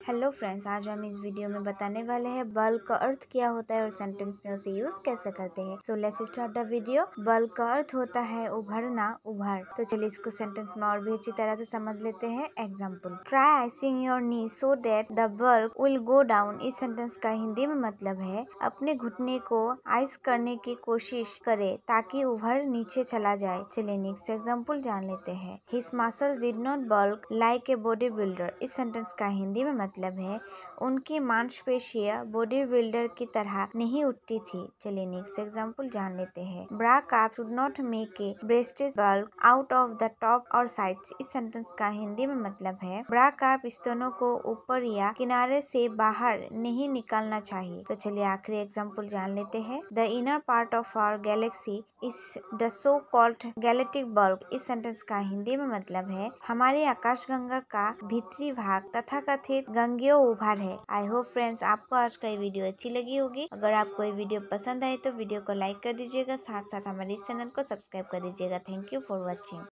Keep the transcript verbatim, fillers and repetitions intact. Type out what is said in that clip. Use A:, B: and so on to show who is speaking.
A: Hello friends, आज हम इस वीडियो में बताने वाले हैं बल्क का अर्थ क्या होता है और सेंटेंस में उसे यूज कैसे करते हैं। So let's start the video. Bulk का अर्थ होता है उभरना, उभर। तो चलिए इसको सेंटेंस में और भी अच्छी तरह से समझ लेते हैं। Example, try icing your knee so that the bulk will go down. इस सेंटेंस का हिंदी में मतलब है अपने घुटने को आइस करने की कोशिश करे ताकि उभर नीचे चला जाए। चलिए नेक्स्ट एग्जाम्पल जान लेते हैं। His muscle did not bulk like a bodybuilder. इस सेंटेंस का हिंदी में मतलब है उनकी मांसपेशियां बॉडी बिल्डर की तरह नहीं उठती थी। चलिए नेक्स्ट एग्जांपल जान लेते हैं। Bra cup should not make a breasts bulk out of the top और साइड्स। इस सेंटेंस का हिंदी में मतलब है ब्रा काप स्तनों को ऊपर या किनारे से बाहर नहीं निकालना चाहिए। तो चलिए आखिरी एग्जाम्पल जान लेते हैं। The inner part of our galaxy is the so called galactic bulk. इस सेंटेंस का हिंदी में मतलब है हमारी आकाशगंगा का भीतरी भाग तथा कथित गंगेय उभार है। आई होप फ्रेंड्स आपको आज का ये वीडियो अच्छी लगी होगी। अगर आपको ये वीडियो पसंद आए तो वीडियो को लाइक कर दीजिएगा, साथ साथ हमारे इस चैनल को सब्सक्राइब कर दीजिएगा। Thank you for watching.